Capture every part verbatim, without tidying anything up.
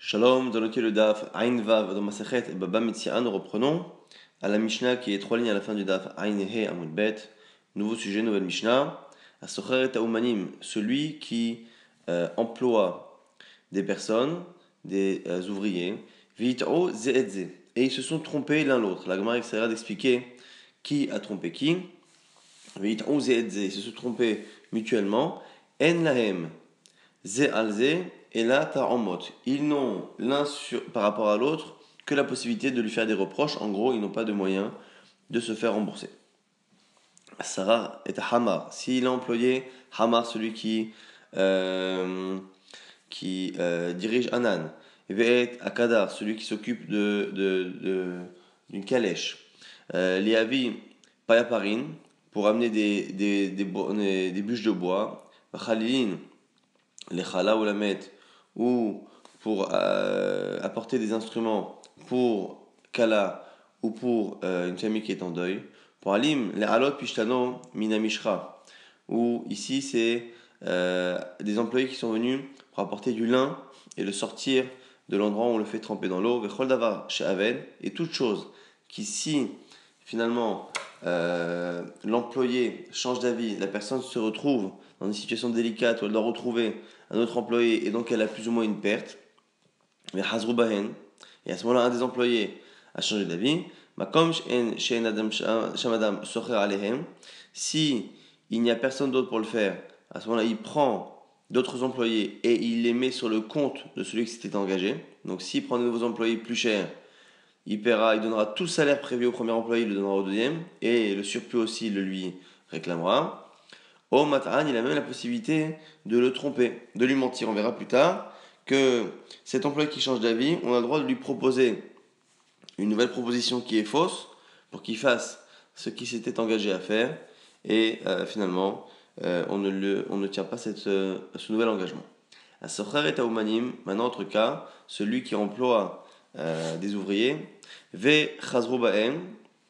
Shalom, dans lequel le Daf Ain Vav dans Masachet et Baba Metsiah, nous reprenons à la Mishnah qui est trois lignes à la fin du Daf Ain He Amud Bet. Nouveau sujet, nouvelle Mishnah. Asocher Taumanim, celui qui euh, emploie des personnes, des euh, ouvriers, Vit'o Ze'edze, et ils se sont trompés l'un l'autre. La Gemara essaiera d'expliquer qui a trompé qui. Vit'o Ze'edze, ils se sont trompés mutuellement. En Lahem Ze'alze. Et là, ta'amot. Ils n'ont l'un sur, par rapport à l'autre que la possibilité de lui faire des reproches. En gros, ils n'ont pas de moyen de se faire rembourser. Sarah est à Hamar. S'il a employé Hamar, celui qui, euh, qui euh, dirige Anan, et à Kadar, celui qui s'occupe de, de, de, d'une calèche, euh, Liavi Payaparin, pour amener des, des, des, des, des bûches de bois, Khalilin, les Khala ou la Met, ou pour euh, apporter des instruments pour Kala ou pour euh, une famille qui est en deuil. Pour Alim, les Alot Pishtano Minamishra, où ici c'est euh, des employés qui sont venus pour apporter du lin et le sortir de l'endroit où on le fait tremper dans l'eau. Vechol Davar chez Aven, et toute chose qui, si finalement euh, l'employé change d'avis, la personne se retrouve dans une situation délicate où elle doit retrouver un autre employé et donc elle a plus ou moins une perte, mais Hazrou Bahen, et à ce moment-là un des employés a changé d'avis, si il n'y a personne d'autre pour le faire, à ce moment-là il prend d'autres employés et il les met sur le compte de celui qui s'était engagé. Donc s'il prend de nouveaux employés plus chers, il paiera, il donnera tout le salaire prévu au premier employé, il le donnera au deuxième, et le surplus aussi il le lui réclamera. Au Mat'an, il a même la possibilité de le tromper, de lui mentir. On verra plus tard que cet employé qui change d'avis, on a le droit de lui proposer une nouvelle proposition qui est fausse pour qu'il fasse ce qu'il s'était engagé à faire, et euh, finalement euh, on, ne le, on ne tient pas cette, euh, ce nouvel engagement. Asocher et Taumanim, maintenant autre cas, celui qui emploie euh, des ouvriers, Ve Chazrou Bahem,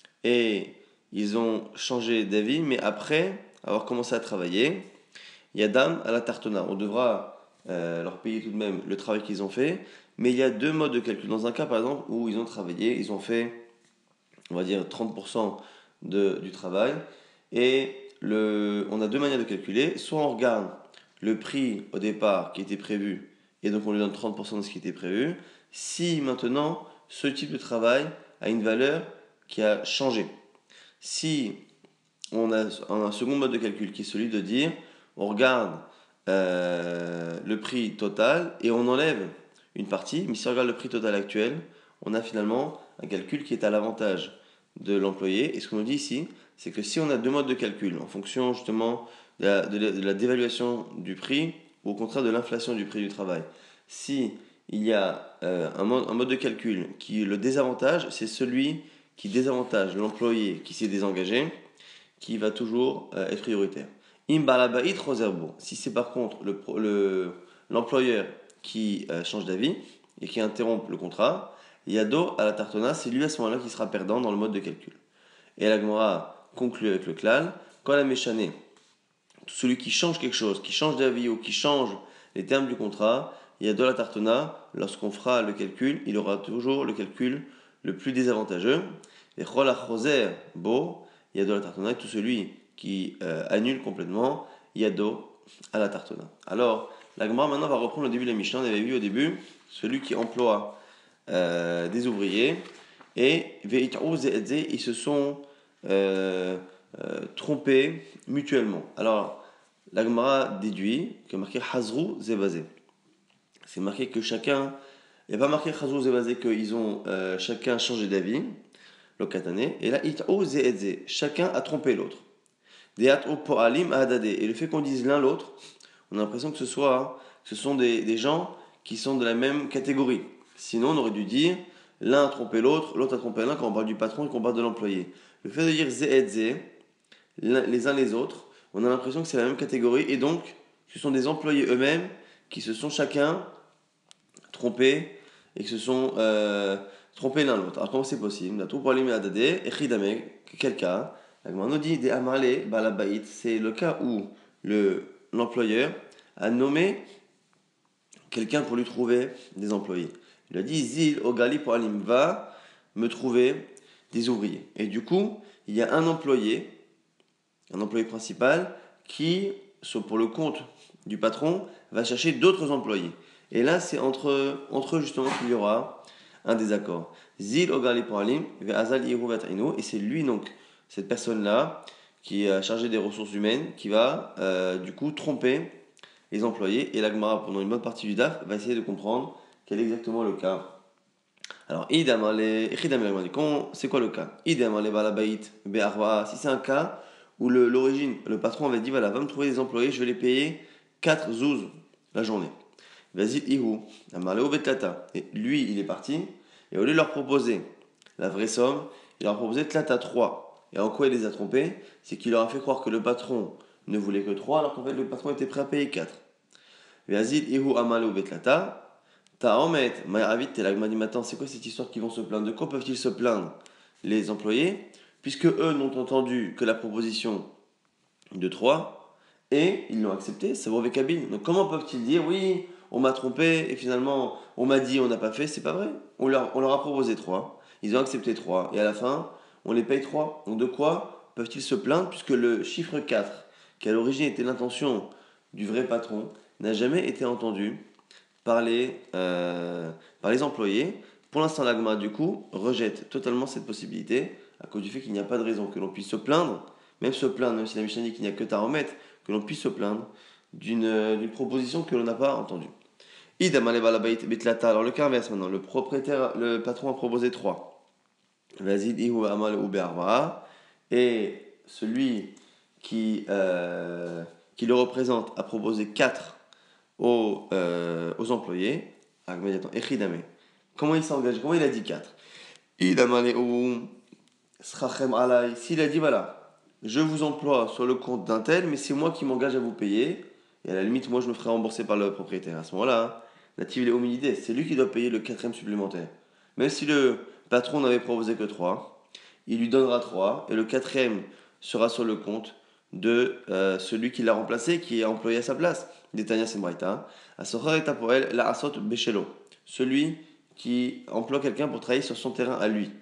et ils ont changé d'avis, mais après avoir commencé à travailler, Yadam à la tartona. On devra euh, leur payer tout de même le travail qu'ils ont fait, mais il y a deux modes de calcul. Dans un cas, par exemple, où ils ont travaillé, ils ont fait, on va dire, trente pour cent de, du travail, et le, on a deux manières de calculer. Soit on regarde le prix au départ qui était prévu, et donc on lui donne trente pour cent de ce qui était prévu, si maintenant ce type de travail a une valeur qui a changé. Si on a un second mode de calcul qui est celui de dire on regarde euh, le prix total et on enlève une partie, mais si on regarde le prix total actuel, on a finalement un calcul qui est à l'avantage de l'employé. Et ce qu'on nous dit ici, c'est que si on a deux modes de calcul en fonction justement de la, de la, de la dévaluation du prix ou au contraire de l'inflation du prix du travail, si il y a euh, un, mode, un mode de calcul qui le désavantage, c'est celui qui désavantage l'employé qui s'est désengagé, qui va toujours euh, être prioritaire. Imbalabait roserbo. Si c'est par contre le, le, l'employeur qui euh, change d'avis et qui interrompt le contrat, Yado à la tartona, c'est lui à ce moment-là qui sera perdant dans le mode de calcul. Et la Gemara conclut avec le klal, quand la méchanée, celui qui change quelque chose, qui change d'avis ou qui change les termes du contrat, Yado à la tartona, lorsqu'on fera le calcul, il aura toujours le calcul le plus désavantageux. Et chol roser bo, Yado à la tartona, et tout celui qui euh, annule complètement Yado à la tartona. Alors, la Gemara maintenant va reprendre le début de la Mishnah. On avait vu au début celui qui emploie euh, des ouvriers et ils se sont euh, euh, trompés mutuellement. Alors, la Gemara déduit que marqué Hazrou Zebazé. C'est marqué que chacun, il n'y a pas marqué Hazrou Zebazé qu'ils ont euh, chacun changé d'avis, l'okatane, et là, It'o Zedze, chacun a trompé l'autre. Et le fait qu'on dise l'un l'autre, on a l'impression que ce, soit, ce sont des, des gens qui sont de la même catégorie. Sinon, on aurait dû dire l'un a trompé l'autre, l'autre a trompé l'un quand on parle du patron et qu'on parle de l'employé. Le fait de dire zé et zé, les uns les autres, on a l'impression que c'est la même catégorie et donc ce sont des employés eux-mêmes qui se sont chacun trompés et qui se sont euh, trompés l'un l'autre. Alors comment c'est possible? Quel cas? La Gemara nous dit des amalé balabait, c'est le cas où le, l'employeur a nommé quelqu'un pour lui trouver des employés. Il lui a dit Zil Ogali pour Alim, va me trouver des ouvriers. Et du coup, il y a un employé, un employé principal, qui, pour le compte du patron, va chercher d'autres employés. Et là, c'est entre, entre eux justement qu'il y aura un désaccord. Zil Ogali pour Alim, Azal Iru Vatrino, et c'est lui donc, cette personne-là, qui est chargé des ressources humaines, qui va euh, du coup tromper les employés. Et la Gemara, pendant une bonne partie du D A F, va essayer de comprendre quel est exactement le cas. Alors, c'est quoi le cas? Si c'est un cas où le, l'origine, le patron avait dit voilà, va me trouver des employés, je vais les payer quatre zouz la journée. Vas-y, Ihu, et lui, il est parti, et au lieu de leur proposer la vraie somme, il leur a proposé tlata trois. Et en quoi il les a trompés? C'est qu'il leur a fait croire que le patron ne voulait que trois, alors qu'en fait le patron était prêt à payer quatre. Vas-y, Ihu, Amaleu, Betlata. Ta'omet, Ma'avit, Telagma dit maintenant, c'est quoi cette histoire qu'ils vont se plaindre? De quoi peuvent-ils se plaindre, les employés, puisque eux n'ont entendu que la proposition de trois et ils l'ont accepté, c'est mauvais cabine. Donc comment peuvent-ils dire oui, on m'a trompé et finalement on m'a dit on n'a pas fait? C'est pas vrai. On leur, on leur a proposé trois, ils ont accepté trois et à la fin on les paye trois. Donc de quoi peuvent-ils se plaindre puisque le chiffre quatre, qui à l'origine était l'intention du vrai patron, n'a jamais été entendu par les, euh, par les employés. Pour l'instant, l'Agma, du coup, rejette totalement cette possibilité à cause du fait qu'il n'y a pas de raison que l'on puisse se plaindre, même se plaindre, même si la Mishnah dit qu'il n'y a que Taromet, que l'on puisse se plaindre d'une, d'une proposition que l'on n'a pas entendue. Idam betlata. Alors le cas inverse maintenant, le propriétaire, le patron a proposé trois. Vazid ihu amal ou be'arba'a. Et celui qui, euh, qui le représente a proposé quatre aux, euh, aux employés. Comment il s'est engagé? Comment il a dit quatre? S'il a dit voilà, je vous emploie sur le compte d'un tel, mais c'est moi qui m'engage à vous payer, et à la limite, moi je me ferai rembourser par le propriétaire. À ce moment-là, natif les hominidés, c'est lui qui doit payer le quatrième supplémentaire. Même si le patron n'avait proposé que trois, il lui donnera trois, et le quatrième sera sur le compte de euh, celui qui l'a remplacé, qui est employé à sa place. Détania Sembraïta. Asochar et Tapoel, la Asot Bechelo. Celui qui emploie quelqu'un pour travailler sur son terrain à lui.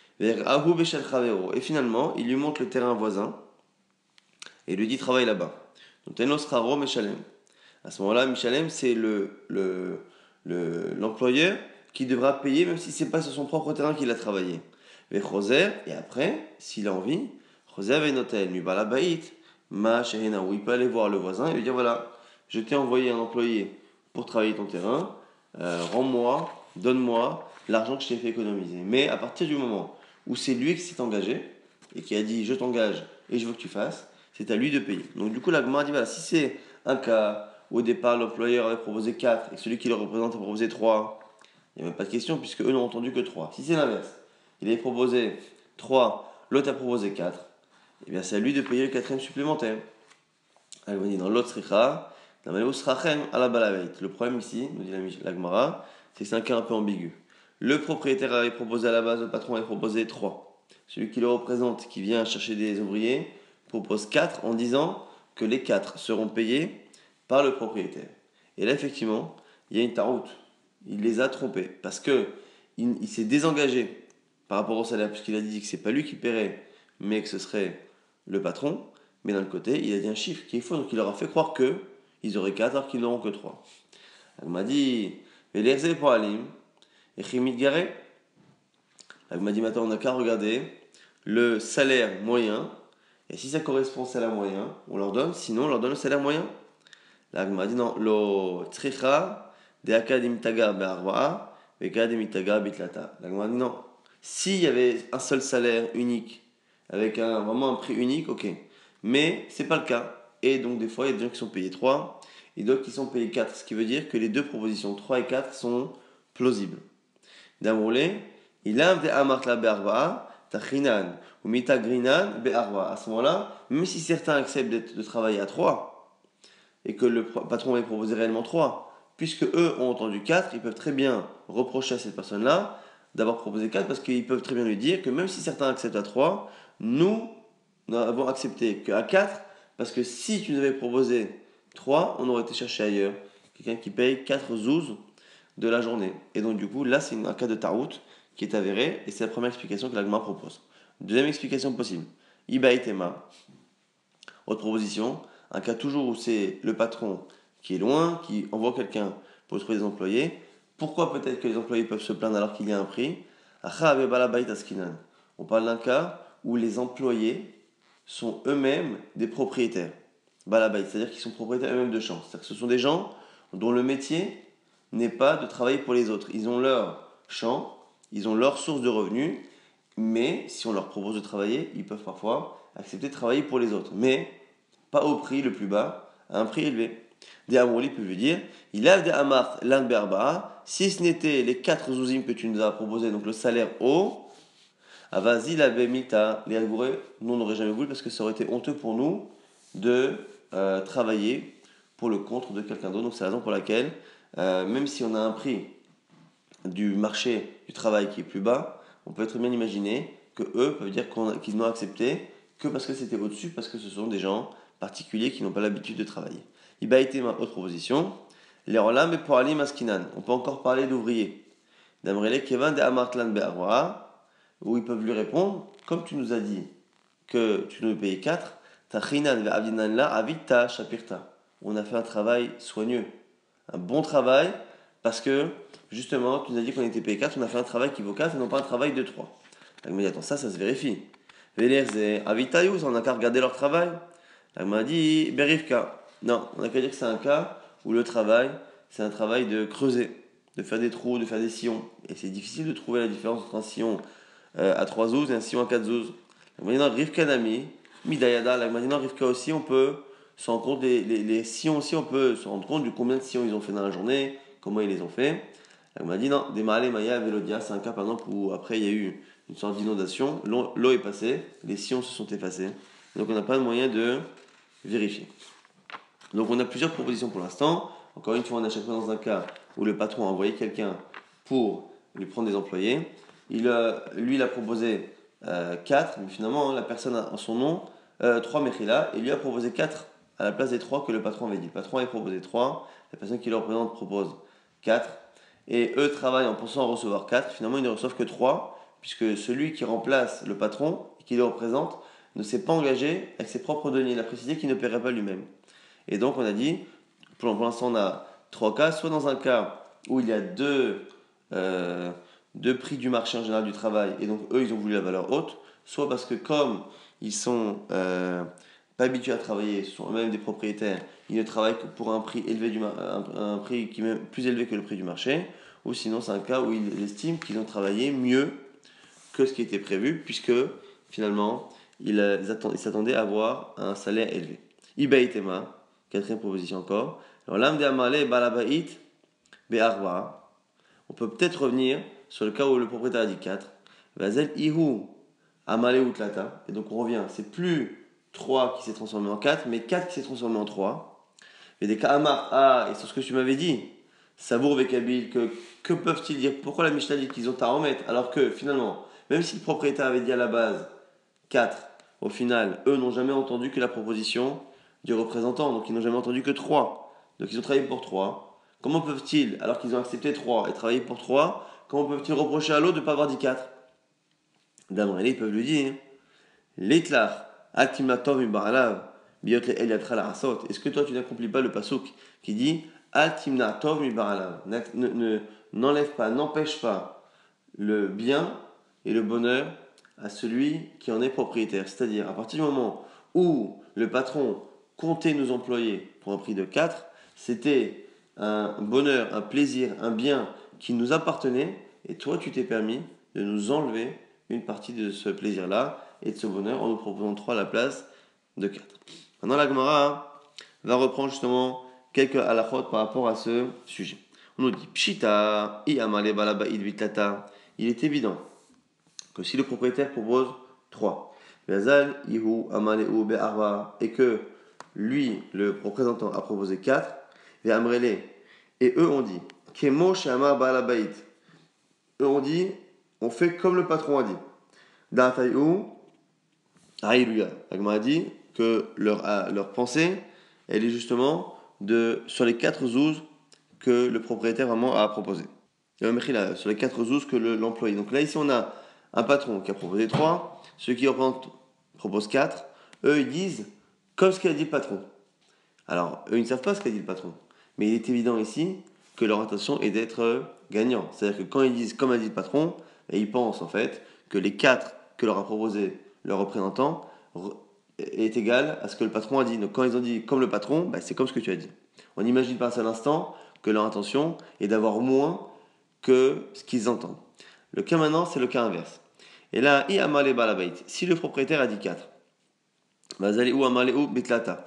Et finalement, il lui montre le terrain voisin et lui dit travaille là-bas. Donc, à ce moment-là, Michalem, c'est le, le, le, l'employeur qui devra payer, même si ce n'est pas sur son propre terrain qu'il a travaillé. Et après, s'il a envie, Choser avait noté, lui va la baït, ma shehena, où il peut aller voir le voisin et lui dire voilà, je t'ai envoyé un employé pour travailler ton terrain, euh, rends-moi, donne-moi l'argent que je t'ai fait économiser. Mais à partir du moment où c'est lui qui s'est engagé et qui a dit je t'engage et je veux que tu fasses, c'est à lui de payer. Donc du coup, la Gemara dit voilà, si c'est un cas où au départ l'employeur avait proposé quatre et que celui qui le représente a proposé trois, il n'y a même pas de question puisque eux n'ont entendu que trois. Si c'est l'inverse, il avait proposé trois, l'autre a proposé quatre, et bien c'est à lui de payer le quatrième supplémentaire. Elle dit dans l'autre sricha, le problème ici, nous dit la Gemara, c'est que c'est un cas un peu ambigu. Le propriétaire avait proposé à la base, le patron avait proposé trois. Celui qui le représente, qui vient chercher des ouvriers, propose quatre en disant que les quatre seront payés par le propriétaire. Et là, effectivement, il y a une taroute. Il les a trompés parce que il, il s'est désengagé par rapport au salaire, puisqu'il a dit que c'est pas lui qui paierait, mais que ce serait le patron. Mais d'un côté, il a dit un chiffre qui est faux, donc il leur a fait croire que ils auraient quatre alors qu'ils n'auront que trois. Elle m'a dit, mais les pour Alim, et Chimit Garé. Elle m'a dit, maintenant on n'a qu'à regarder le salaire moyen, et si ça correspond au salaire moyen, on leur donne, sinon on leur donne le salaire moyen. Là, elle m'a dit, non, lo tricha de akadimitaga be'arba'a, ve'akadimitaga bitlata. Là, elle m'a dit, non, s'il y avait un seul salaire unique, avec un, vraiment un prix unique, ok. Mais c'est pas le cas. Et donc des fois, il y a des gens qui sont payés trois et d'autres qui sont payés quatre. Ce qui veut dire que les deux propositions trois et quatre sont plausibles. D'amourlé, il a un amartla be'arba'a, tachinan, ou mitagrinan be'arba'a. À ce moment-là, même si certains acceptent de travailler à trois et que le patron avait proposé réellement trois, puisque eux ont entendu quatre, ils peuvent très bien reprocher à cette personne-là d'avoir proposé quatre parce qu'ils peuvent très bien lui dire que même si certains acceptent à trois, nous n'avons accepté qu'à quatre parce que si tu nous avais proposé trois, on aurait été chercher ailleurs quelqu'un qui paye quatre zouz de la journée. Et donc du coup, là, c'est un cas de tarout qui est avéré, et c'est la première explication que l'Agma propose. Deuxième explication possible, Iba et Tema. Autre proposition, un cas toujours où c'est le patron qui est loin, qui envoie quelqu'un pour trouver des employés. Pourquoi peut-être que les employés peuvent se plaindre alors qu'il y a un prix? On parle d'un cas où les employés sont eux-mêmes des propriétaires. Balabait, c'est-à-dire qu'ils sont propriétaires eux-mêmes de champs. C'est-à-dire que ce sont des gens dont le métier n'est pas de travailler pour les autres. Ils ont leur champ, ils ont leur source de revenus, mais si on leur propose de travailler, ils peuvent parfois accepter de travailler pour les autres. Mais pas au prix le plus bas, à un prix élevé. Des Amouli peut lui dire, il a des Amart l'un berba, si ce n'était les quatre zouzim que tu nous as proposé, donc le salaire haut, Avazi la bemita, les Algouré, nous on n'aurait jamais voulu parce que ça aurait été honteux pour nous de euh, travailler pour le compte de quelqu'un d'autre. Donc c'est la raison pour laquelle, euh, même si on a un prix du marché du travail qui est plus bas, on peut très bien imaginer que eux peuvent dire qu'on a, qu'ils n'ont accepté que parce que c'était au-dessus, parce que ce sont des gens particuliers qui n'ont pas l'habitude de travailler. Il a été ma autre proposition. Les rolam et pour Ali maskinan. On peut encore parler d'ouvriers. D'Amrele Kevin de Amartlan Be'arwa, où ils peuvent lui répondre, comme tu nous as dit que tu nous payais quatre, Tachinan ve'avdinan la avita shapirta. On a fait un travail soigneux, un bon travail, parce que justement, tu nous as dit qu'on était payé quatre, on a fait un travail qui vaut quatre et non pas un travail de trois. Elle m'a dit, attends, ça, ça se vérifie. Velerze avitayus, on n'a qu'à regarder leur travail. Elle m'a dit, berifka. Non, on n'a qu'à dire que c'est un cas où le travail, c'est un travail de creuser, de faire des trous, de faire des sillons. Et c'est difficile de trouver la différence entre un sillon euh, à trois zouz et un sillon à quatre zouz. Maintenant, Rivka Nami, Midayada, la maintenant Rivka aussi, on peut se rendre compte, les, les, les sillons aussi, on peut se rendre compte du combien de sillons ils ont fait dans la journée, comment ils les ont fait. Elle m'a dit non, des Maale, Maya, Velodia, c'est un cas par exemple où après il y a eu une sorte d'inondation, l'eau, l'eau est passée, les sillons se sont effacés. Donc on n'a pas de moyen de vérifier. Donc on a plusieurs propositions pour l'instant. Encore une fois, on est à chaque fois dans un cas où le patron a envoyé quelqu'un pour lui prendre des employés. Il, euh, lui, il a proposé euh, quatre, mais finalement, hein, la personne a en son nom euh, trois Mechila, et lui a proposé quatre à la place des trois que le patron avait dit. Le patron avait proposé trois, la personne qui le représente propose quatre, et eux travaillent en pensant recevoir quatre. Finalement, ils ne reçoivent que trois, puisque celui qui remplace le patron et qui le représente ne s'est pas engagé avec ses propres deniers. Il a précisé qu'il ne paierait pas lui-même. Et donc, on a dit, pour, pour l'instant, on a trois cas, soit dans un cas où il y a deux. Euh, de prix du marché en général du travail, et donc eux ils ont voulu la valeur haute, soit parce que comme ils sont euh, pas habitués à travailler, ce sont eux-mêmes des propriétaires, ils ne travaillent que pour un prix élevé du mar- un, un prix qui est même plus élevé que le prix du marché, ou sinon c'est un cas où ils estiment qu'ils ont travaillé mieux que ce qui était prévu, puisque finalement ils, euh, ils s'attendaient à avoir un salaire élevé. Iba Tema, quatrième proposition encore. Alors l'âme de Amale Balabait Be'arwa, on peut peut-être revenir sur le cas où le propriétaire a dit quatre. Vazel Ihu Amale Utlata. Et donc on revient, c'est plus trois qui s'est transformé en quatre, mais quatre qui s'est transformé en trois. Et des cas Amar, ah, et c'est ce que tu m'avais dit, Sabour Vekabil, que, que peuvent-ils dire? Pourquoi la Mishnah dit qu'ils ont à remettre? Alors que finalement, même si le propriétaire avait dit à la base quatre, au final, eux n'ont jamais entendu que la proposition du représentant, donc ils n'ont jamais entendu que trois. Donc ils ont travaillé pour trois. Comment peuvent-ils, alors qu'ils ont accepté trois et travaillé pour trois, comment peuvent-ils reprocher à l'autre de ne pas avoir dit quatre? D'Amrélé, ils peuvent lui dire L'Itlar, Altimatov Ibaralav, Biot le Eliatra la Rasot. Est-ce que toi tu n'accomplis pas le pasouk qui dit Altimnatov Ibaralav? N'enlève pas, n'empêche pas le bien et le bonheur à celui qui en est propriétaire. C'est-à-dire, à partir du moment où le patron comptait nous employer pour un prix de quatre, c'était un bonheur, un plaisir, un bien qui nous appartenait, et toi tu t'es permis de nous enlever une partie de ce plaisir-là et de ce bonheur en nous proposant trois à la place de quatre. Maintenant la Gemara va reprendre justement quelques halachot par rapport à ce sujet. On nous dit Pshita, Iamale Balaba'id Vitlata. Il est évident que si le propriétaire propose trois, Vazal, Ihu, Amaleu, Be'arva, et que lui, le représentant, a proposé quatre, Ve'amrele, et eux ont dit Kemo Shama Balaba'id. Eux ont dit on fait comme le patron a dit. Da'atayu, Aïluya. Agma a dit que leur, leur pensée, elle est justement de, sur les quatre zouz, que le propriétaire vraiment a proposé. Et on a sur les quatre zouz que le, l'employé. Donc là, ici, on a un patron qui a proposé trois, ceux qui représentent proposent quatre. Eux, ils disent comme ce qu'a dit le patron. Alors, eux, ils ne savent pas ce qu'a dit le patron. Mais il est évident ici que leur intention est d'être gagnant. C'est-à-dire que quand ils disent comme a dit le patron, ils pensent en fait que les quatre que leur a proposé le représentant est égal à ce que le patron a dit. Donc quand ils ont dit comme le patron, bah, c'est comme ce que tu as dit. On n'imagine pas à l'instant que leur intention est d'avoir moins que ce qu'ils entendent. Le cas maintenant, c'est le cas inverse. Et là, i amale balabait. Si le propriétaire a dit quatre, bazali ou amale ou bitlata,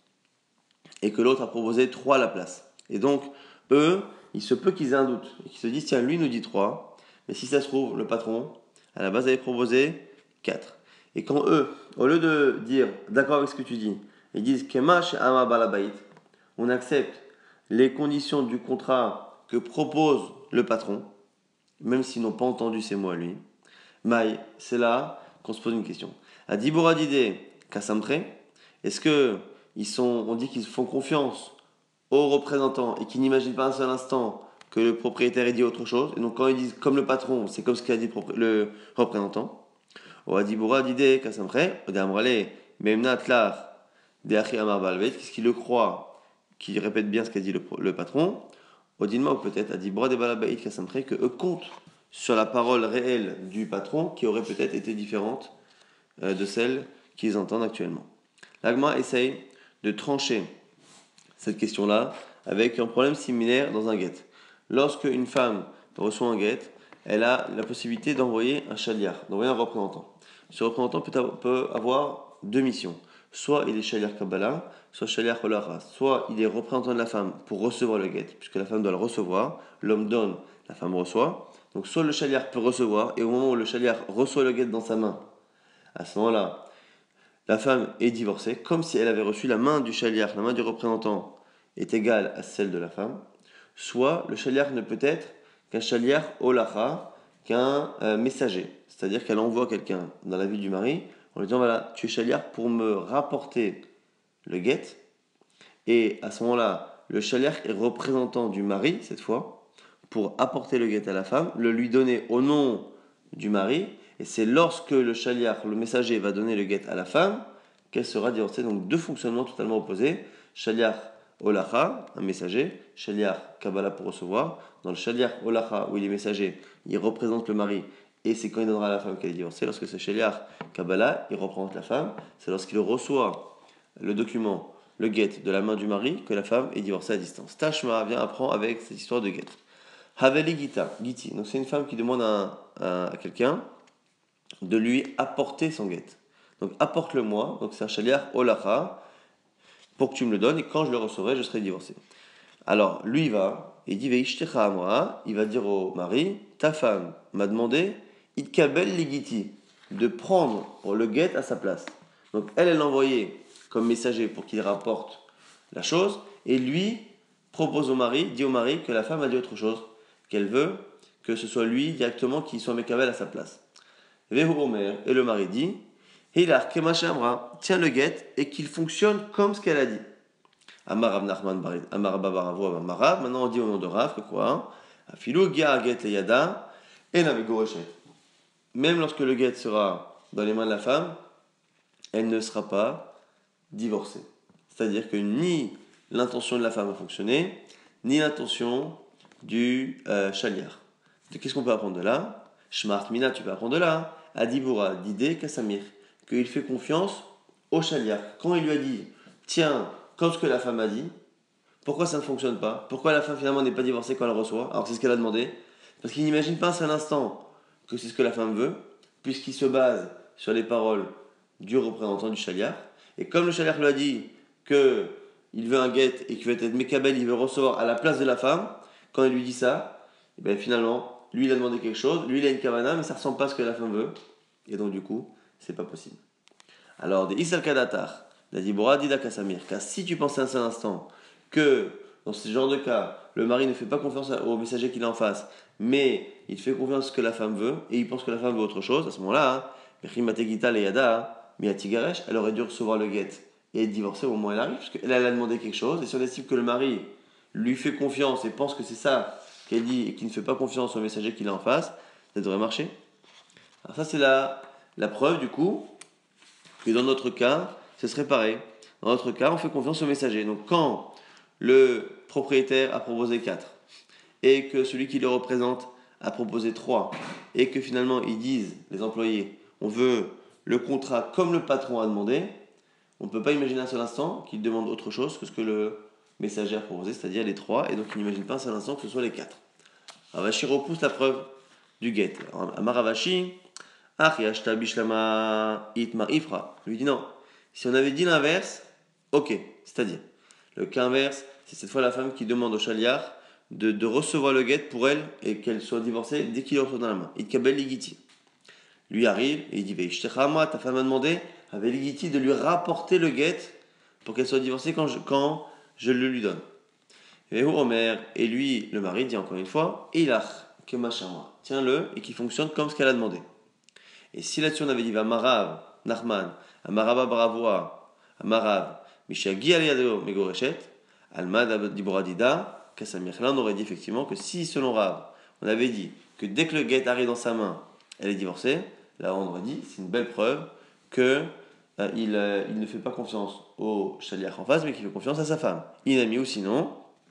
et que l'autre a proposé trois à la place. Et donc, eux, il se peut qu'ils aient un doute, et qu'ils se disent, tiens, lui nous dit trois, mais si ça se trouve, le patron, à la base, avait proposé quatre. Et quand eux, au lieu de dire, d'accord avec ce que tu dis, ils disent, kemash ama balabait, on accepte les conditions du contrat que propose le patron, même s'ils n'ont pas entendu ces mots à lui. Maï, c'est là qu'on se pose une question. À Dibora Dide, Kassamtre, est-ce que ils sont, on dit qu'ils font confiance aux représentants et qu'ils n'imaginent pas un seul instant que le propriétaire ait dit autre chose. Et donc quand ils disent comme le patron, c'est comme ce qu'a dit le représentant. Ou à Dibora Dide, Kassamtre, ou d'Amrale, Memna Tlar, Deachi Amar Balvet, qu'est-ce qu'il le croit, qui répète bien ce qu'a dit le, le patron. Odinma ou peut-être à Dibora de Balabait, Kassamtre, que eux comptent sur la parole réelle du patron qui aurait peut-être été différente euh, de celle qu'ils entendent actuellement. L'Agma essaye de trancher cette question-là avec un problème similaire dans un guet. Lorsque une femme reçoit un guet, elle a la possibilité d'envoyer un chaliar, d'envoyer un représentant. Ce représentant peut, peut avoir deux missions. Soit il est chaliar Kabbalah, soit chaliar Holacha. Soit il est représentant de la femme pour recevoir le guet, puisque la femme doit le recevoir, l'homme donne, la femme reçoit. Donc soit le chaliar peut recevoir, et au moment où le chaliar reçoit le guet dans sa main, à ce moment-là, la femme est divorcée, comme si elle avait reçu la main du chaliar, la main du représentant est égale à celle de la femme. Soit le chaliar ne peut être qu'un chaliar holacha, qu'un euh, messager, c'est-à-dire qu'elle envoie quelqu'un dans la ville du mari en lui disant voilà, tu es chaliar pour me rapporter le guet, et à ce moment-là, le chaliar est représentant du mari cette fois, pour apporter le guet à la femme, le lui donner au nom du mari, et c'est lorsque le chaliar, le messager, va donner le guet à la femme, qu'elle sera divorcée. Donc deux fonctionnements totalement opposés. Chaliar holacha, un messager, chaliar Kabbalah pour recevoir. Dans le chaliar holacha, où il est messager, il représente le mari, et c'est quand il donnera à la femme qu'elle est divorcée. Lorsque c'est chaliar Kabbalah, il représente la femme, c'est lorsqu'il reçoit le document, le guet de la main du mari, que la femme est divorcée à distance. Tashma vient apprendre avec cette histoire de guet. Haveli Gita, Giti. Donc c'est une femme qui demande à, à, à quelqu'un de lui apporter son guet. Donc apporte-le-moi. Donc c'est un chaliar holacha pour que tu me le donnes et quand je le recevrai, je serai divorcé. Alors lui il va, il dit veishtecha amra, il va dire au mari, ta femme m'a demandé itkabel ligiti, de prendre le guet à sa place. Donc elle elle l'a envoyé comme messager pour qu'il rapporte la chose et lui propose au mari, dit au mari que la femme a dit autre chose, qu'elle veut que ce soit lui directement qui soit mekabel à sa place. Vehu Omer, et le mari dit, Hilar Kemachamra, tiens le guet et qu'il fonctionne comme ce qu'elle a dit. Amar Rav Nachman Barid, Amar Babaravo, Amar Rav, maintenant on dit au nom de Rav que quoi? Afilou Gia Get Yada, et Navigorechet. Même lorsque le guet sera dans les mains de la femme, elle ne sera pas divorcée. C'est-à-dire que ni l'intention de la femme a fonctionné, ni l'intention du euh, chaliar. Qu'est-ce qu'on peut apprendre de là? Shmart Mina, tu peux apprendre de là. Adibura, d'idée Kassamir, qu'il fait confiance au chaliar. Quand il lui a dit, tiens, comme ce que la femme a dit, pourquoi ça ne fonctionne pas? Pourquoi la femme finalement n'est pas divorcée quand elle reçoit? Alors c'est ce qu'elle a demandé. Parce qu'il n'imagine pas un seul instant que c'est ce que la femme veut, puisqu'il se base sur les paroles du représentant du chaliar. Et comme le chaliar lui a dit que il veut un guet et qu'il veut être mekabel, il veut recevoir à la place de la femme, quand il lui dit ça, et bien finalement, lui il a demandé quelque chose, lui il a une kavana, mais ça ne ressemble pas à ce que la femme veut, et donc du coup, c'est pas possible. Alors, des Isal Kadatar, d'Adibora Dida Kassamir, car si tu pensais un seul instant que dans ce genre de cas, le mari ne fait pas confiance au messager qu'il a en face, mais il fait confiance à ce que la femme veut, et il pense que la femme veut autre chose, à ce moment-là, elle aurait dû recevoir le guet et être divorcée au moment où elle arrive, parce qu'elle a demandé quelque chose, et si on estime que le mari lui fait confiance et pense que c'est ça qu'elle dit et qui ne fait pas confiance au messager qu'il a en face, ça devrait marcher. Alors ça c'est la, la preuve du coup que dans notre cas, ce serait pareil. Dans notre cas, on fait confiance au messager. Donc quand le propriétaire a proposé quatre et que celui qui le représente a proposé trois et que finalement ils disent, les employés, on veut le contrat comme le patron a demandé, on ne peut pas imaginer un seul instant qu'il demande autre chose que ce que le messager a proposé, c'est-à-dire les trois, et donc il n'imagine pas un seul instant que ce soit les quatre. Ravashi repousse la preuve du get. Amar Ravashi, Ach yashta bishlama itmar ifra. Lui dit non. Si on avait dit l'inverse, ok. C'est-à-dire, le cas inverse, c'est cette fois la femme qui demande au chaliar de, de recevoir le get pour elle et qu'elle soit divorcée dès qu'il le reçoit dans la main. Itkabel ligiti. Lui arrive et il dit Veishtechama, ta femme a demandé à Veligiti de lui rapporter le get pour qu'elle soit divorcée quand je, quand je le lui donne. Et Omer, et lui, le mari, dit encore une fois Ilach, kemashama, tiens-le et qu'il fonctionne comme ce qu'elle a demandé. Et si là-dessus on avait dit Marav, Nachman, Amarava Bravoa, Amarav, Mishagi Aliado, Megoreshet, Almad Diboradida, Kasamichla, on aurait dit effectivement que si selon Rav, on avait dit que dès que le get arrive dans sa main, elle est divorcée, là on aurait dit, c'est une belle preuve que euh, il, euh, il ne fait pas confiance au chaliach en face, mais qu'il fait confiance à sa femme. Inami ou sinon,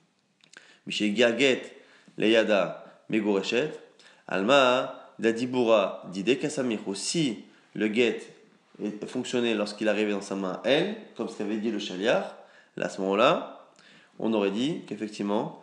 Mishagi Get, Leyada, Megoreshet, Alma, Dadibura, Dide Kasamir. Si le get fonctionnait lorsqu'il arrivait dans sa main, elle, comme ce qu'avait dit le chaliar, là, à ce moment-là, on aurait dit qu'effectivement,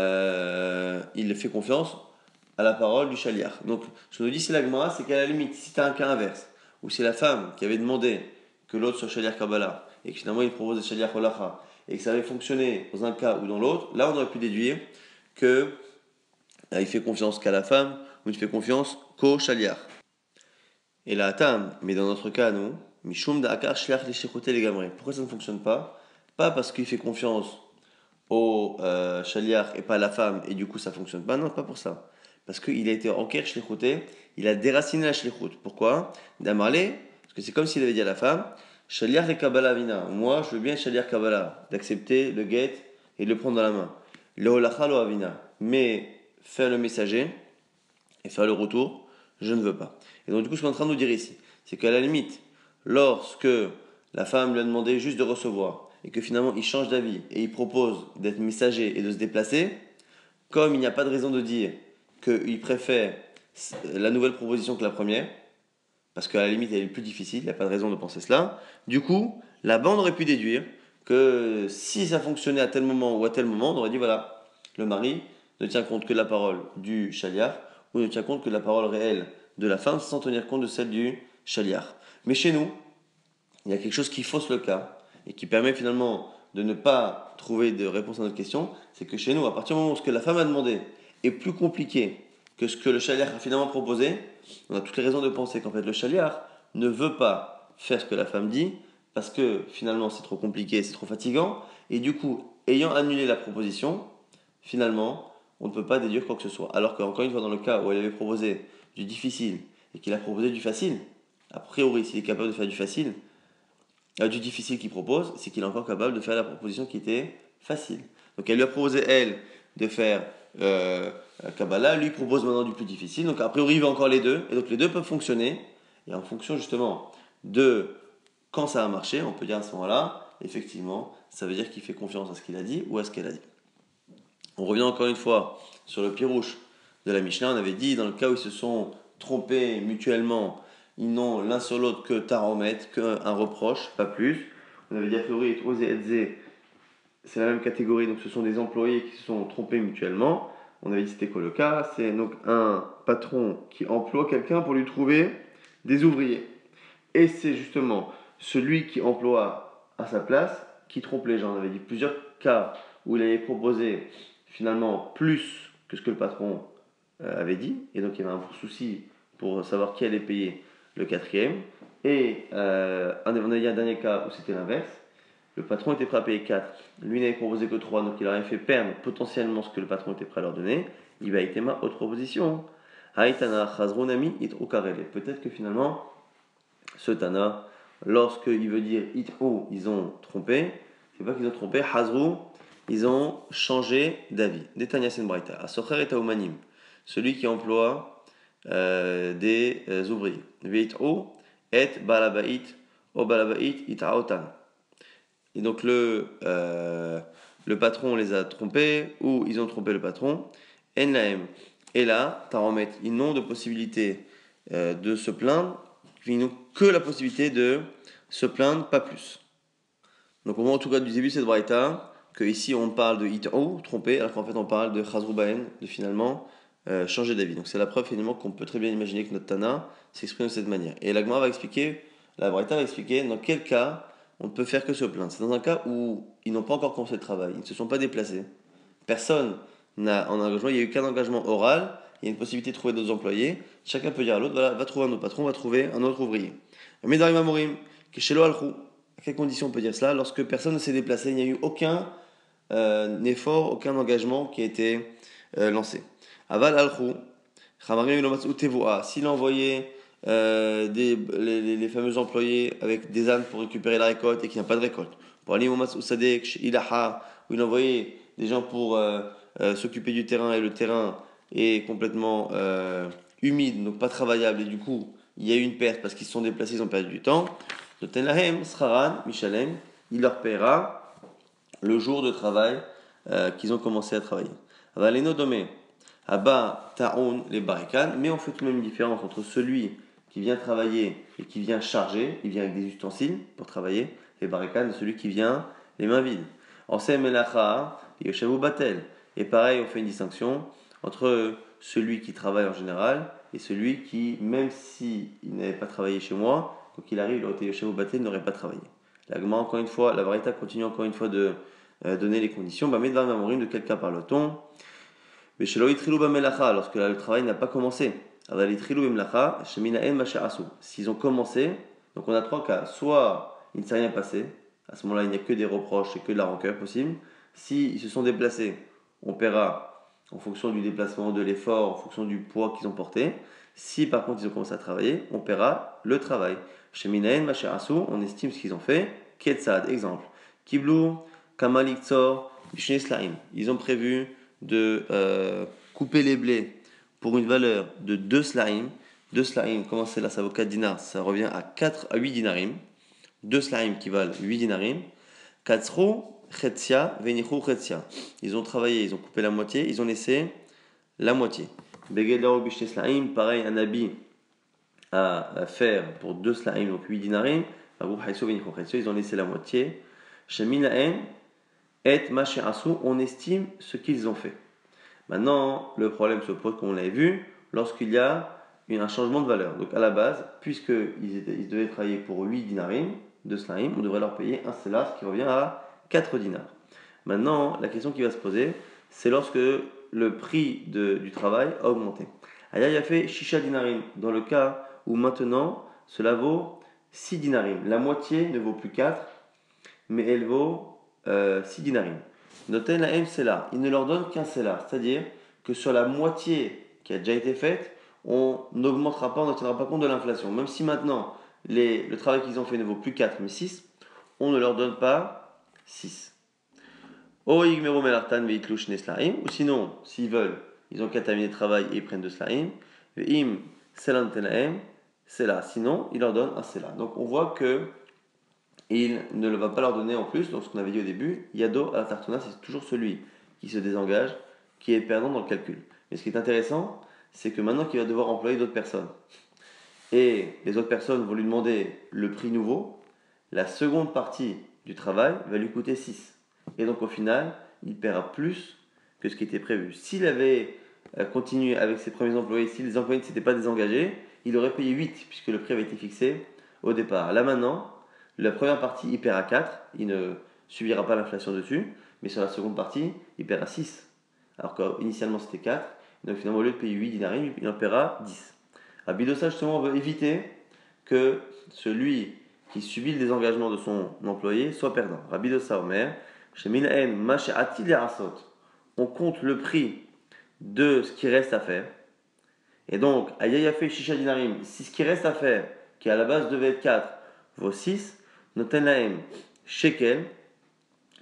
euh, il fait confiance à la parole du chaliar. Donc, ce que nous dit c'est la Gemara, c'est qu'à la limite, si tu as un cas inverse, où c'est la femme qui avait demandé que l'autre soit chaliar Kabbalah, et que finalement il propose le chaliar Holacha, et que ça avait fonctionné dans un cas ou dans l'autre, là on aurait pu déduire que euh, il fait confiance qu'à la femme, ou il fait confiance qu'au chaliar. Et là, tam, mais dans notre cas, nous, Mishum da'akar shliach lishichote legamre. Pourquoi ça ne fonctionne pas? Pas parce qu'il fait confiance au euh, chaliar et pas à la femme, et du coup ça fonctionne pas. Non, pas pour ça. Parce qu'il a été enker shlichote, il a déraciné la shlichut. Pourquoi? D'amarler, parce que c'est comme s'il avait dit à la femme, chaliar le kabbalah vina. Moi, je veux bien chaliar kabbalah, d'accepter le get et de le prendre dans la main. Le holacha lo avina. Mais faire le messager et faire le retour, je ne veux pas. Et donc du coup, ce qu'on est en train de nous dire ici, c'est qu'à la limite, lorsque la femme lui a demandé juste de recevoir, et que finalement il change d'avis, et il propose d'être messager et de se déplacer, comme il n'y a pas de raison de dire qu'il préfère la nouvelle proposition que la première, parce qu'à la limite elle est plus difficile, il n'y a pas de raison de penser cela, du coup, la bande aurait pu déduire que si ça fonctionnait à tel moment ou à tel moment, on aurait dit voilà, le mari ne tient compte que de la parole du chaliar, ou ne tient compte que de la parole réelle de la femme sans tenir compte de celle du chaliar. Mais chez nous, il y a quelque chose qui fausse le cas et qui permet finalement de ne pas trouver de réponse à notre question, c'est que chez nous, à partir du moment où ce que la femme a demandé est plus compliqué que ce que le chaliar a finalement proposé, on a toutes les raisons de penser qu'en fait le chaliar ne veut pas faire ce que la femme dit parce que finalement c'est trop compliqué, c'est trop fatigant, et du coup, ayant annulé la proposition, finalement, on ne peut pas déduire quoi que ce soit. Alors qu'encore une fois, dans le cas où elle avait proposé du difficile et qu'il a proposé du facile, a priori, s'il est capable de faire du facile, euh, du difficile qu'il propose, c'est qu'il est encore capable de faire la proposition qui était facile. Donc elle lui a proposé, elle, de faire euh, Kabbalah, lui propose maintenant du plus difficile, donc a priori il veut encore les deux, et donc les deux peuvent fonctionner, et en fonction justement de quand ça a marché, on peut dire à ce moment-là, effectivement, ça veut dire qu'il fait confiance à ce qu'il a dit ou à ce qu'elle a dit. On revient encore une fois sur le pirouche de la Mishnah. On avait dit, dans le cas où ils se sont trompés mutuellement, ils n'ont l'un sur l'autre que taromet, qu'un reproche, pas plus. On avait dit a priori, Etrose et Edze, c'est la même catégorie, donc ce sont des employés qui se sont trompés mutuellement. On avait dit c'était quoi le cas? C'est donc un patron qui emploie quelqu'un pour lui trouver des ouvriers. Et c'est justement celui qui emploie à sa place qui trompe les gens. On avait dit plusieurs cas où il avait proposé finalement plus que ce que le patron euh, avait dit, et donc il y avait un souci pour savoir qui allait payer le quatrième. Et euh, on avait dit un dernier cas où c'était l'inverse. Le patron était prêt à payer quatre, lui n'avait proposé que trois, donc il aurait fait perdre potentiellement ce que le patron était prêt à leur donner. Il va être ma autre proposition. Haïtana chazronami it okarele. Peut-être que finalement, ce Tana, lorsqu'il veut dire it ou ils ont trompé, c'est pas qu'ils ont trompé, Hazrou, ils ont changé d'avis. Detanya sen braïta. Asocher et Aumanim, celui qui emploie euh, des euh, ouvriers. Veit'u et balabait, o balabait it'aotan. Et donc le, euh, le patron les a trompés, ou ils ont trompé le patron. En laem. Et là, taromet, ils n'ont de possibilité euh, de se plaindre, ils n'ont que la possibilité de se plaindre, pas plus. Donc on voit en tout cas du début de cette braïta que ici on parle de it'ou, tromper, alors qu'en fait on parle de chazroubaen, de finalement euh, changer d'avis. Donc c'est la preuve finalement qu'on peut très bien imaginer que notre Tana s'exprime de cette manière. Et la Gemara va expliquer, la braïta va expliquer dans quel cas on ne peut faire que se plaindre. C'est dans un cas où ils n'ont pas encore commencé le travail, ils ne se sont pas déplacés. Personne n'a en engagement, il n'y a eu qu'un engagement oral, il y a une possibilité de trouver d'autres employés. Chacun peut dire à l'autre, voilà, va trouver un autre patron, va trouver un autre ouvrier. Mais dans Mamorim, Keshelo Alchou. À quelles conditions on peut dire cela? Lorsque personne ne s'est déplacé, il n'y a eu aucun euh, effort, aucun engagement qui a été euh, lancé. Aval Alchou, s'il a envoyé euh, des, les, les, les fameux employés avec des ânes pour récupérer la récolte et qu'il n'y a pas de récolte. Pour aller au Sadek, Ilaha, où il a envoyé des gens pour euh, euh, s'occuper du terrain et le terrain est complètement euh, humide, donc pas travaillable, et du coup il y a eu une perte parce qu'ils se sont déplacés, ils ont perdu du temps. Noten Sraran, Michalem, il leur paiera le jour de travail euh, qu'ils ont commencé à travailler. Valeno Domé, Abba Taoun, les barricades, mais on fait tout de même une différence entre celui qui vient travailler et qui vient charger, il vient avec des ustensiles pour travailler, les barricades, et celui qui vient les mains vides. En Semelacha, Yoshavu Batel. Et pareil, on fait une distinction entre celui qui travaille en général et celui qui, même s'il n'avait pas travaillé chez moi, quoi qu'il arrive, il aurait été Yoshavu Batel, il n'aurait pas travaillé. La Gemara, encore une fois, la Braïta continue encore une fois de euh, donner les conditions. Bah, Medvar Mamorim, de quel cas parle-t-on? Mais chez l'Oitrilou Bamelacha, lorsque là, le travail n'a pas commencé. S'ils ont commencé, donc on a trois cas. Soit il ne s'est rien passé, à ce moment-là il n'y a que des reproches et que de la rancœur possible. S'ils se sont déplacés, on paiera en fonction du déplacement, de l'effort, en fonction du poids qu'ils ont porté. Si par contre ils ont commencé à travailler, on paiera le travail. Chez Minaen, Macharasu, on estime ce qu'ils ont fait. Ketsad, exemple. Kiblu, Kamaliktsor, Bishne Slaim. Ils ont prévu de euh, couper les blés pour une valeur de deux slaim. deux slaim, comment c'est là, ça vaut quatre dinars, ça revient à quatre à huit dinarim. deux slaim qui valent huit dinarim. Katsro, Chetsia, Venichu, Chetsia. Ils ont travaillé, ils ont coupé la moitié, ils ont laissé la moitié. Begedaro, Bishne Slaim, pareil, un habit à faire pour deux slaim, donc huit dinarim. Ils ont laissé la moitié. Sheminaen, et Macherasu, on estime ce qu'ils ont fait. Maintenant, le problème se pose, comme on l'avait vu, lorsqu'il y a un changement de valeur. Donc à la base, puisqu'ils ils devaient travailler pour huit dinarim, de slaim, on devrait leur payer un selah, ce qui revient à quatre dinars. Maintenant, la question qui va se poser, c'est lorsque le prix de, du travail a augmenté. Aya, il a fait shisha dinarim, dans le cas où maintenant, cela vaut six dinarim. La moitié ne vaut plus quatre, mais elle vaut euh, six dinarim. Noten la M Sela, il ne leur donne qu'un Sela, c'est-à-dire que sur la moitié qui a déjà été faite, on n'augmentera pas, on ne tiendra pas compte de l'inflation. Même si maintenant les, le travail qu'ils ont fait ne vaut plus quatre mais six, on ne leur donne pas six. Ou sinon, s'ils veulent, ils ont qu'à terminer le travail et ils prennent deux slaim. Im Selantenaem, Sela. Sinon, il leur donne un Sela. Donc on voit que il ne va pas leur donner en plus, donc ce qu'on avait dit au début, Yado à la Tartona, c'est toujours celui qui se désengage, qui est perdant dans le calcul. Mais ce qui est intéressant, c'est que maintenant qu'il va devoir employer d'autres personnes, et les autres personnes vont lui demander le prix nouveau, la seconde partie du travail va lui coûter six. Et donc au final, il paiera plus que ce qui était prévu. S'il avait continué avec ses premiers employés, si les employés ne s'étaient pas désengagés, il aurait payé huit, puisque le prix avait été fixé au départ. Là maintenant, la première partie, il paiera quatre, il ne subira pas l'inflation dessus, mais sur la seconde partie, il paiera six. Alors qu'initialement c'était quatre, donc finalement au lieu de payer huit dinarim, il en paiera dix. À Bidosa, justement, on veut éviter que celui qui subit le désengagement de son employé soit perdant. Rabbi Dosa Omer, chez Minaen, Maché Atil et Asot, on compte le prix de ce qui reste à faire. Et donc, à Yayafe Shisha Dinarim, si ce qui reste à faire, qui à la base devait être quatre, vaut six, Noten Laem Shekel,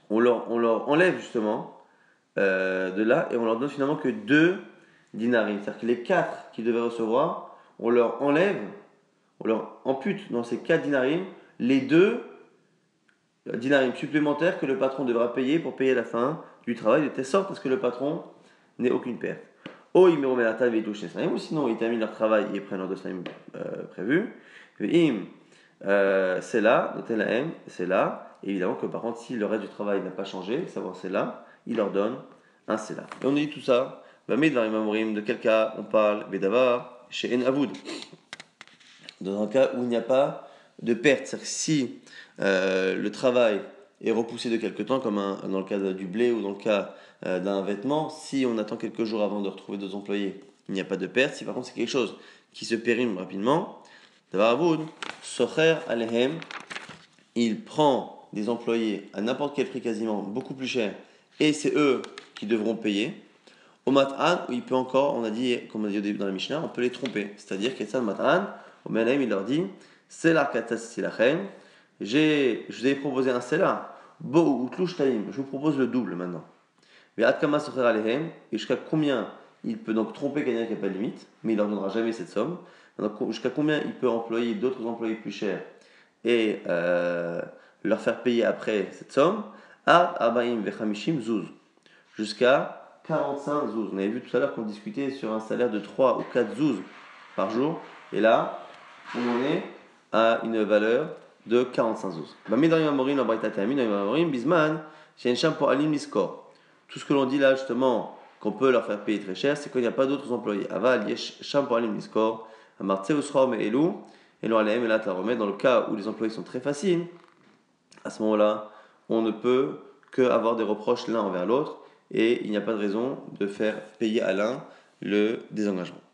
on leur, on leur enlève justement euh, de là et on leur donne finalement que deux dinarim. C'est-à-dire que les quatre qu'ils devaient recevoir, on leur enlève, on leur ampute dans ces quatre dinarim les deux dinarim supplémentaires que le patron devra payer pour payer la fin du travail, de telle sorte à ce que le patron n'ait aucune perte. Ou ils met la table et touchent les ou sinon ils terminent leur travail et prennent leurs deux slime euh, prévus. Im, euh, c'est là, noter la M, c'est là. Et évidemment que par contre, si le reste du travail n'a pas changé, savoir c'est là, il leur donne un c'est là. Et on dit tout ça, de quel cas on parle, Bedavar, chez En Avoud. Dans un cas où il n'y a pas de perte, c'est-à-dire que si euh, le travail est repoussé de quelque temps, comme un, dans le cas du blé ou dans le cas euh, d'un vêtement, si on attend quelques jours avant de retrouver d'autres employés, il n'y a pas de perte. Si par contre c'est quelque chose qui se périme rapidement, Davavoud, Socher Alehem, il prend des employés à n'importe quel prix quasiment beaucoup plus cher, et c'est eux qui devront payer. Au mat'an, où il peut encore, on a dit, comme on a dit au début dans la Mishnah, on peut les tromper. C'est-à-dire qu'il y a ça le mat'an, au Menaim, il leur dit, c'est la katasilachem, j'ai, je vous ai proposé un sela, bo ou tlouch taïm, je vous propose le double maintenant. Mais atkama socher alehem, et jusqu'à combien il peut donc tromper quelqu'un qui n'a pas de limite, mais il leur donnera jamais cette somme. Donc, jusqu'à combien il peut employer d'autres employés plus chers et euh, leur faire payer après cette somme, ad abaim vechamishim zuz, jusqu'à quarante-cinq zouz. On avait vu tout à l'heure qu'on discutait sur un salaire de trois ou quatre zouz par jour. Et là, on en est à une valeur de quarante-cinq zouz. Tout ce que l'on dit là, justement, qu'on peut leur faire payer très cher, c'est qu'il n'y a pas d'autres employés. Aval, yesh, sham pour alim niskor, amar tseusrom et elou, et l'on et là, tu la remets dans le cas où les employés sont très faciles. À ce moment-là, on ne peut qu'avoir des reproches l'un envers l'autre. Et il n'y a pas de raison de faire payer à l'un le désengagement.